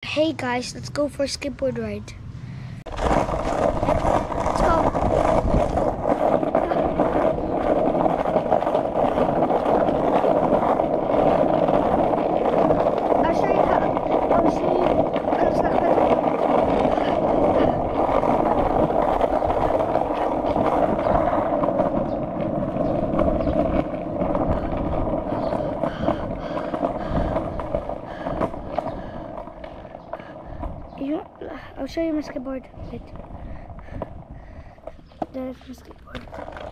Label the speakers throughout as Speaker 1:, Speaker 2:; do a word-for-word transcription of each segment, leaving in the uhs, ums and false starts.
Speaker 1: Hey guys, let's go for a skateboard ride. Let's go. I'll show you how. I'll show you. I'll show you. You, I'll show you my skateboard. Wait. There's my skateboard.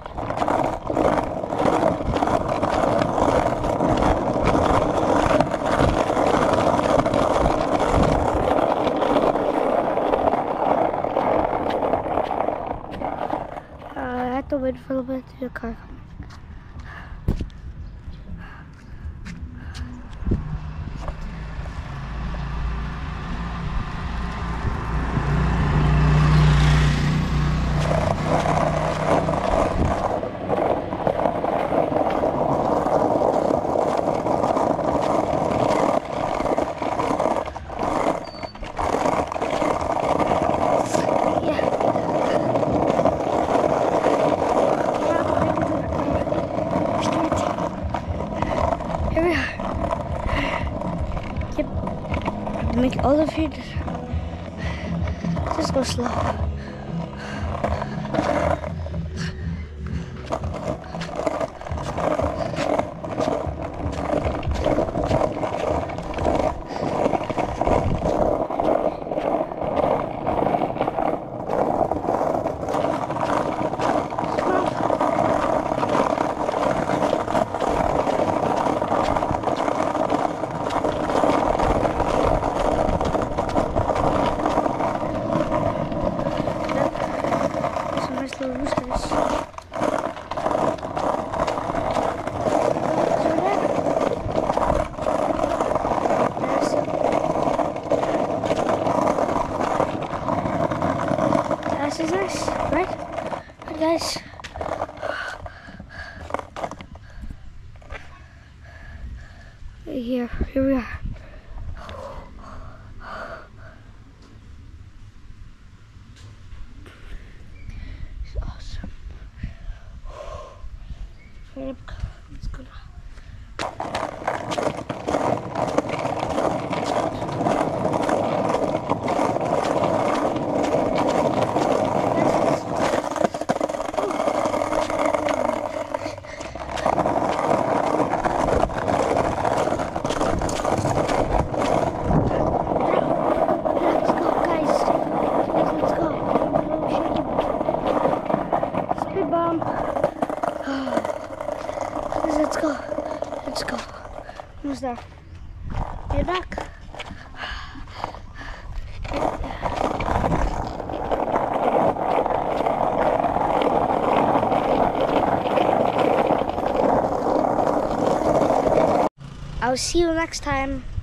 Speaker 1: Uh, I had to wait for a little bit to the car coming. Here we are. Yep. Make all of you just go slow. Little roosters. This is nice, right? Right, guys. Here, here we are. Awesome. Let's go now. Let's go, guys. Let's go. Speed bump. Let's go. Let's go. Who's there? You're back. I'll see you next time.